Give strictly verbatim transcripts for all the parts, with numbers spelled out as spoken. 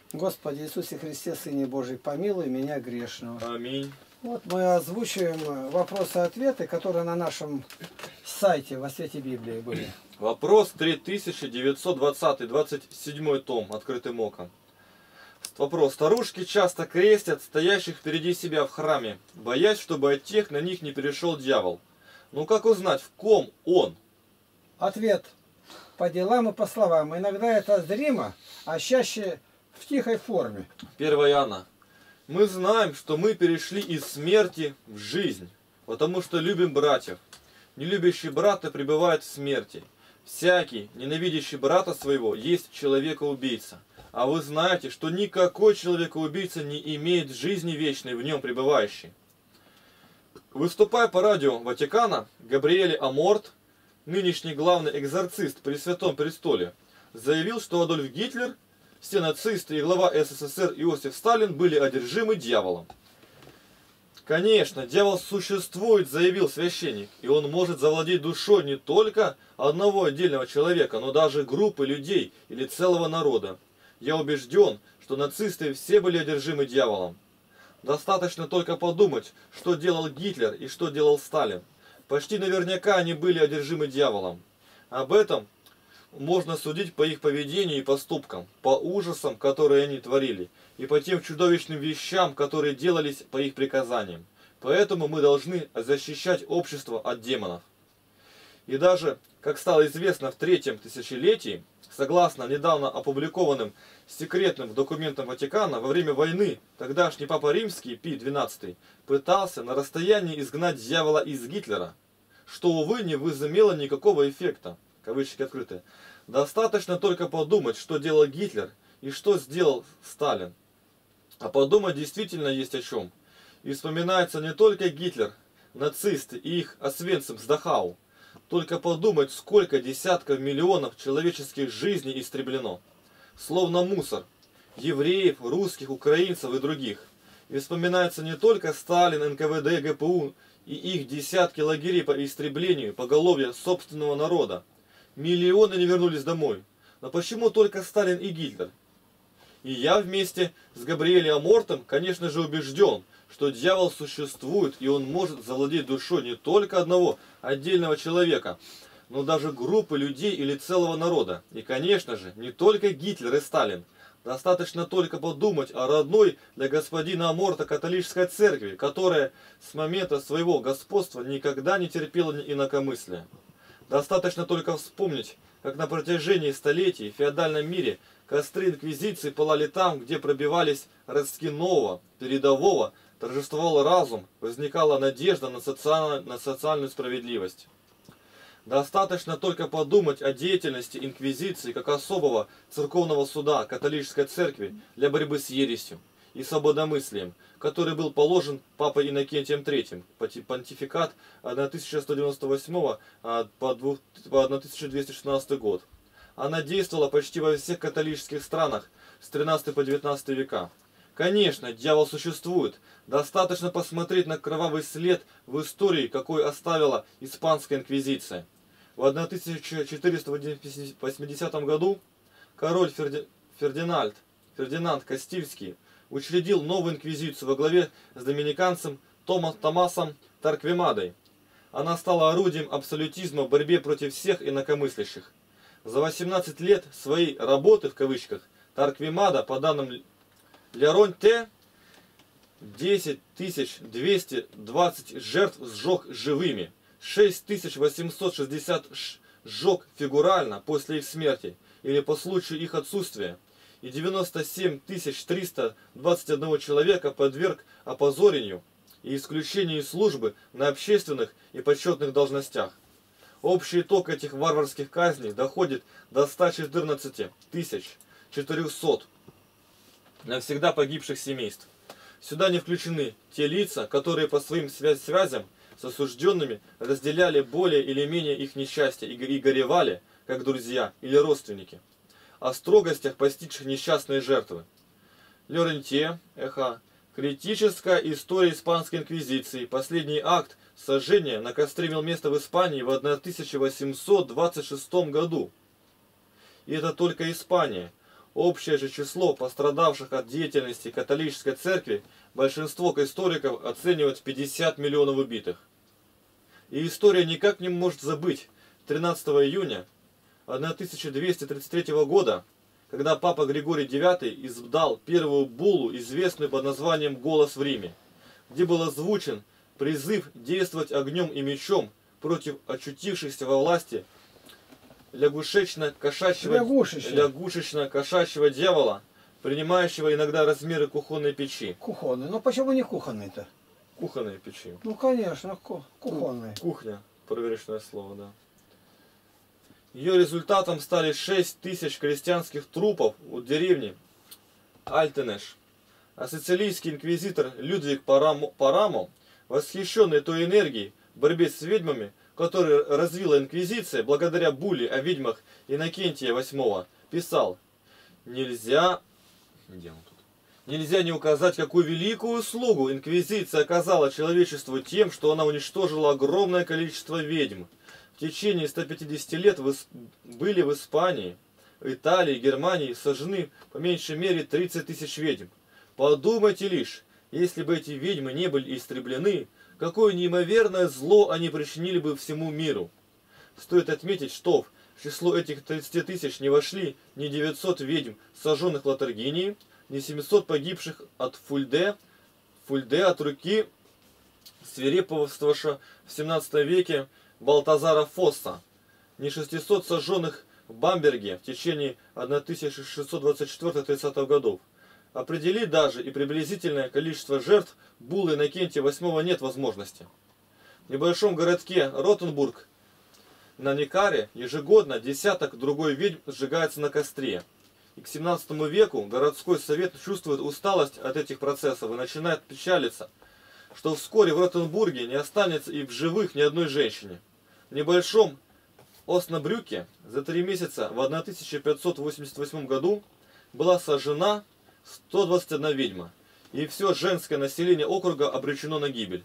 Господи Иисусе Христе, Сыне Божий, помилуй меня грешного. Аминь. Вот мы озвучиваем вопросы-ответы, которые на нашем сайте «Во свете Библии» были. Вопрос три тысячи девятьсот двадцатый, двадцать седьмой том, открытым оком. Вопрос. Старушки часто крестят стоящих впереди себя в храме, боясь, чтобы от тех на них не перешел дьявол. Ну как узнать, в ком он? Ответ. По делам и по словам. Иногда это зримо, а чаще в тихой форме. первое Иоанна. Мы знаем, что мы перешли из смерти в жизнь, потому что любим братьев. Нелюбящий брата пребывает в смерти. Всякий, ненавидящий брата своего, есть человека-убийца. А вы знаете, что никакой человека-убийца не имеет жизни вечной в нем пребывающей. Выступая по радио Ватикана, Габриэль Аморт, нынешний главный экзорцист при Святом Престоле, заявил, что Адольф Гитлер, все нацисты и глава СССР Иосиф Сталин были одержимы дьяволом. Конечно, дьявол существует, заявил священник, и он может завладеть душой не только одного отдельного человека, но даже группы людей или целого народа. Я убежден, что нацисты все были одержимы дьяволом. Достаточно только подумать, что делал Гитлер и что делал Сталин. Почти наверняка они были одержимы дьяволом. Об этом можно судить по их поведению и поступкам, по ужасам, которые они творили, и по тем чудовищным вещам, которые делались по их приказаниям. Поэтому мы должны защищать общество от демонов. И даже, как стало известно в третьем тысячелетии, согласно недавно опубликованным секретным документам Ватикана, во время войны тогдашний Папа Римский Пий двенадцатый пытался на расстоянии изгнать дьявола из Гитлера, что, увы, не возымело никакого эффекта. Кавычки открыты. Достаточно только подумать, что делал Гитлер и что сделал Сталин. А подумать действительно есть о чем. И вспоминается не только Гитлер, нацисты и их Освенцим с Дахау. Только подумать, сколько десятков миллионов человеческих жизней истреблено. Словно мусор. Евреев, русских, украинцев и других. И вспоминается не только Сталин, эн ка вэ дэ, гэ пэ у и их десятки лагерей по истреблению поголовья собственного народа. Миллионы не вернулись домой. Но почему только Сталин и Гитлер? И я вместе с Габриэлем Амортом, конечно же, убежден, что дьявол существует, и он может завладеть душой не только одного отдельного человека, но даже группы людей или целого народа. И, конечно же, не только Гитлер и Сталин. Достаточно только подумать о родной для господина Аморта католической церкви, которая с момента своего господства никогда не терпела инакомыслия. Достаточно только вспомнить, как на протяжении столетий в феодальном мире костры инквизиции пылали там, где пробивались ростки нового, передового, торжествовал разум, возникала надежда на, социально, на социальную справедливость. Достаточно только подумать о деятельности инквизиции как особого церковного суда католической церкви для борьбы с ересью и свободомыслием, который был положен папой Иннокентием третьим, понтификат тысяча сто девяносто восьмого по тысяча двести шестнадцатый год. Она действовала почти во всех католических странах с тринадцатого по девятнадцатый века. Конечно, дьявол существует. Достаточно посмотреть на кровавый след в истории, какой оставила испанская инквизиция. В тысяча четыреста восьмидесятом году король Ферди... Фердинанд, Фердинанд Кастильский учредил новую инквизицию во главе с доминиканцем Тома... Томасом Тарквемадой. Она стала орудием абсолютизма в борьбе против всех инакомыслящих. За восемнадцать лет своей «работы» в кавычках Тарквемада, по данным Леронте, десять тысяч двести двадцать жертв сжег живыми, шесть тысяч восемьсот шестьдесят сжег фигурально после их смерти или по случаю их отсутствия, и девяносто семь тысяч триста двадцать один человека подверг опозорению и исключению из службы на общественных и почетных должностях. Общий итог этих варварских казней доходит до ста четырнадцати тысяч четырёхсот навсегда погибших семейств. Сюда не включены те лица, которые по своим связям с осужденными разделяли более или менее их несчастье и горевали, как друзья или родственники, о строгостях постигших несчастные жертвы. Лорентье, Эхо, критическая история испанской инквизиции, последний акт сожжения на костре имел место в Испании в тысяча восемьсот двадцать шестом году. И это только Испания. Общее же число пострадавших от деятельности католической церкви большинство историков оценивают в пятьдесят миллионов убитых. И история никак не может забыть тринадцатого июня тысяча двести тридцать третьего года, когда папа Григорий девятый издал первую буллу, известную под названием «Голос в Риме», где был озвучен призыв действовать огнем и мечом против очутившихся во власти лягушечно-кошачьего лягушечно-кошачьего дьявола, принимающего иногда размеры кухонной печи. Кухонные. Ну почему не кухонные-то? Кухонные печи. Ну конечно, ку кухонные. Кухня, проверочное слово, да. Ее результатом стали шесть тысяч крестьянских трупов у деревни Альтенеш. А сицилийский инквизитор Людвиг Парамо, Парамо, восхищенный той энергией в борьбе с ведьмами, которую развила инквизиция благодаря булле о ведьмах Иннокентия восьмого, писал: «Нельзя, где он тут? Нельзя не указать, какую великую услугу инквизиция оказала человечеству тем, что она уничтожила огромное количество ведьм. В течение ста пятидесяти лет в, были в Испании, Италии, Германии сожжены по меньшей мере тридцать тысяч ведьм. Подумайте лишь, если бы эти ведьмы не были истреблены, какое неимоверное зло они причинили бы всему миру. Стоит отметить, что в число этих тридцати тысяч не вошли ни девятьсот ведьм, сожженных в Латаргинии, ни семьсот погибших от Фульде, Фульде от руки свирепствовавшего в семнадцатом веке Балтазара Фосса, ни шестисот сожженных в Бамберге в течение тысяча шестьсот двадцать четвёртого — тридцатого годов. Определить даже и приблизительное количество жертв буллы Иннокентия восьмого нет возможности. В небольшом городке Ротенбург на Некаре ежегодно десяток другой ведьм сжигается на костре. И к семнадцатому веку городской совет чувствует усталость от этих процессов и начинает печалиться, что вскоре в Ротенбурге не останется и в живых ни одной женщине. В небольшом Оснабрюке за три месяца в тысяча пятьсот восемьдесят восьмом году была сожжена сто двадцать одна ведьма, и все женское население округа обречено на гибель.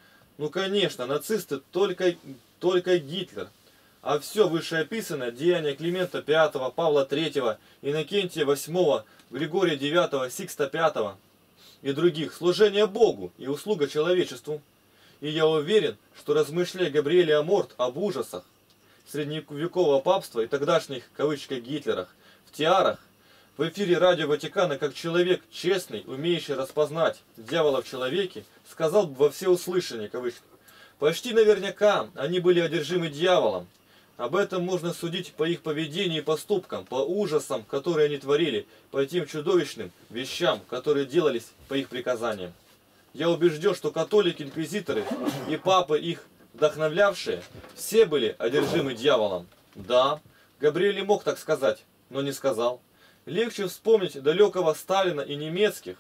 Ну конечно, нацисты только, только Гитлер, а все вышеописанное деяния Климента пятого, Павла третьего, Иннокентия восьмого, Григория девятого, Сикста пятого и других, служение Богу и услуга человечеству. И я уверен, что размышляя Габриэль Аморт об ужасах средневекового папства и тогдашних, в кавычках, Гитлерах, в тиарах, в эфире радио Ватикана, как человек честный, умеющий распознать дьявола в человеке, сказал бы во всеуслышание, кавычки, почти наверняка они были одержимы дьяволом. Об этом можно судить по их поведению и поступкам, по ужасам, которые они творили, по тем чудовищным вещам, которые делались по их приказаниям. Я убежден, что католики, инквизиторы и папы, их вдохновлявшие, все были одержимы дьяволом. Да, Габриэль мог так сказать, но не сказал. Легче вспомнить далекого Сталина и немецких,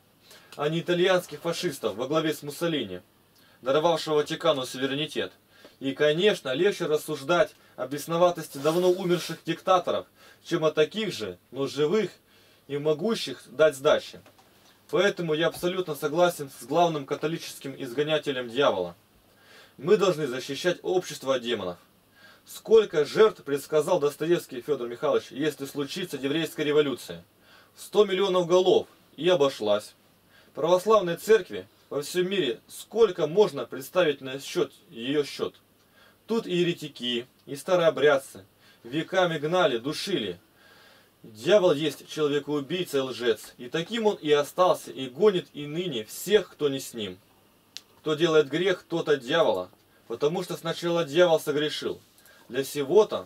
а не итальянских фашистов во главе с Муссолини, даровавшего Ватикану суверенитет. И, конечно, легче рассуждать о бесноватости давно умерших диктаторов, чем о таких же, но живых и могущих дать сдачи. Поэтому я абсолютно согласен с главным католическим изгонятелем дьявола. Мы должны защищать общество от демонов. Сколько жертв предсказал Достоевский Федор Михайлович, если случится еврейская революция? Сто миллионов голов, и обошлась. Православной церкви во всем мире сколько можно представить на счет, ее счет? Тут и еретики, и старообрядцы веками гнали, душили. Дьявол есть человекоубийца и лжец, и таким он и остался, и гонит и ныне всех, кто не с ним. Кто делает грех, тот от дьявола, потому что сначала дьявол согрешил. Для сего-то,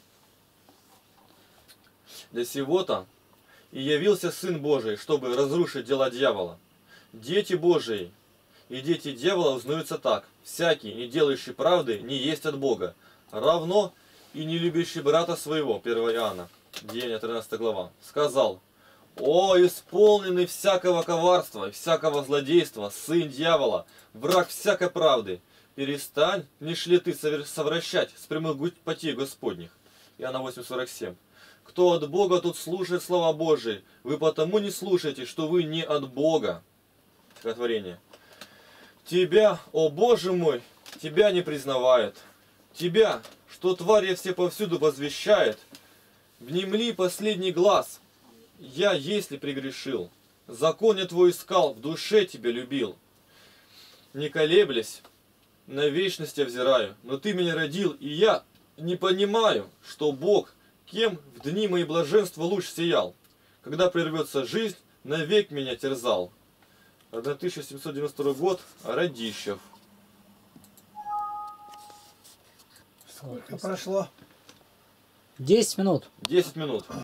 для сего-то и явился Сын Божий, чтобы разрушить дела дьявола. Дети Божии и дети дьявола узнаются так: всякий, не делающий правды, не есть от Бога, равно и не любящий брата своего, первое Иоанна, Деяния тринадцатая глава, сказал: «О, исполненный всякого коварства и всякого злодейства, сын дьявола, враг всякой правды, перестань, не шли ты совращать с прямых путей Господних». Иоанна восемь сорок семь. Кто от Бога, тот слушает слова Божии, вы потому не слушаете, что вы не от Бога. Стихотворение. Тебя, о Боже мой, тебя не признавают. Тебя, что тварь все повсюду возвещает, внемли последний глаз я, если прегрешил, закон я твой искал, в душе тебя любил. Не колеблясь, на вечность я взираю, но ты меня родил, и я не понимаю, что Бог, кем в дни мои блаженства луч сиял, когда прервется жизнь, навек меня терзал. тысяча семьсот девяносто второй год, Радищев. Сколько прошло? десять минут. десять минут.